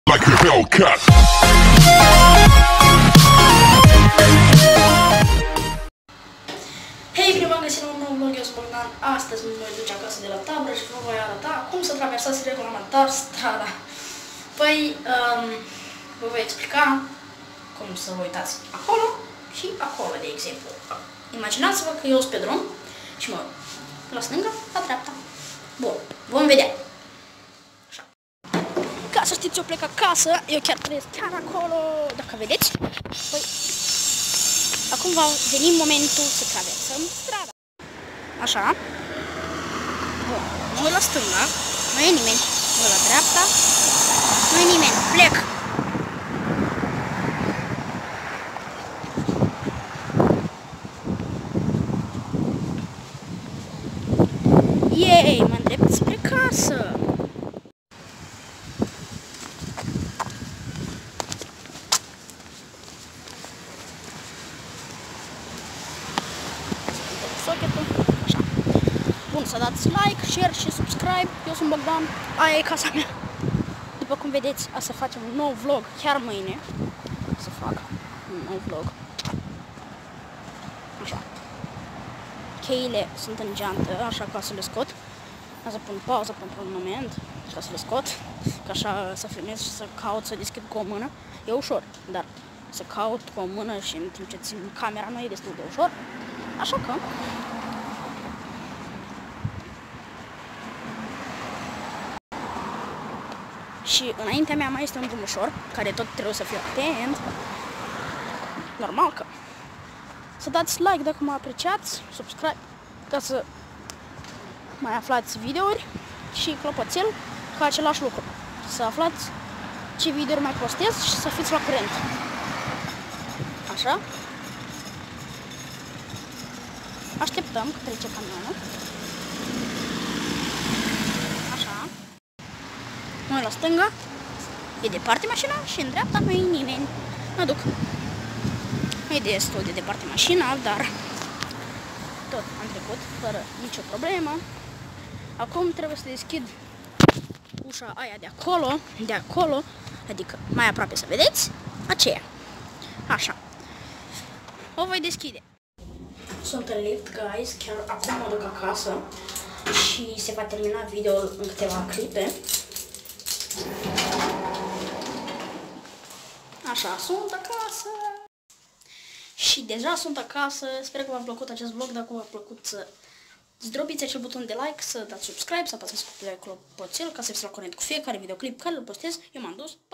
like a Hellcat. Hei, bine v-am găsit la un nou vlog, eu sunt Bogdan. Astăzi mă voi duce acasă de la tabără și vă voi arăta cum să traversați regulamentar strada. Păi, vă voi explica cum să vă uitați acolo și acolo, de exemplu. Imaginați-vă că eu sunt pe drum și mă la stânga, la dreapta. Bun, vom vedea. Așa. Ca să știți, eu plec acasă, eu chiar trăiesc chiar acolo, dacă vedeți. Păi, acum va veni momentul să traversăm strada. Așa. Bun, mă uit la stânga, nu e nimeni. Mă uit la dreapta, nu e nimeni. Plec. Ei, mă îndrept spre casă. Așa. Bun, să dați like, share și subscribe. Eu sunt Bogdan, aia e casa mea. După cum vedeți, o să facem un nou vlog chiar mâine. O să fac un nou vlog. Așa. Cheile sunt în geantă, așa ca să le scot. O să pun pauză pentru un moment, ca să le scot. Ca așa să filmez și să caut să deschid cu o mână. E ușor, dar să caut cu o mână și în timp ce țin camera nu e destul de ușor. Așa că... Și înaintea mea mai este un drum ușor, care tot trebuie să fiu atent. Normal că... Să dați like dacă mă apreciați, subscribe, ca să mai aflați videouri și clopoțel ca același lucru. Să aflați ce videouri mai postez și să fiți la curent. Așa. Așteptăm că trece camionul. Așa. Noi la stânga, e departe mașina și în dreapta nu e nimeni. Mă duc. Nu e destul de departe mașina, dar tot am trecut fără nicio problemă. Acum trebuie să deschid ușa aia de acolo, adică mai aproape să vedeți, aceea. Așa. O voi deschide. Sunt în lift, guys, chiar acum mă duc acasă și se va termina video în câteva clipe. Așa, sunt acasă. Și deja sunt acasă, sper că v-a plăcut acest vlog, dacă v-a plăcut să zdrobiți acel buton de like, să dați subscribe, să apăsați pe clopoțel ca să fiți la curent cu fiecare videoclip care îl postez. Eu m-am dus.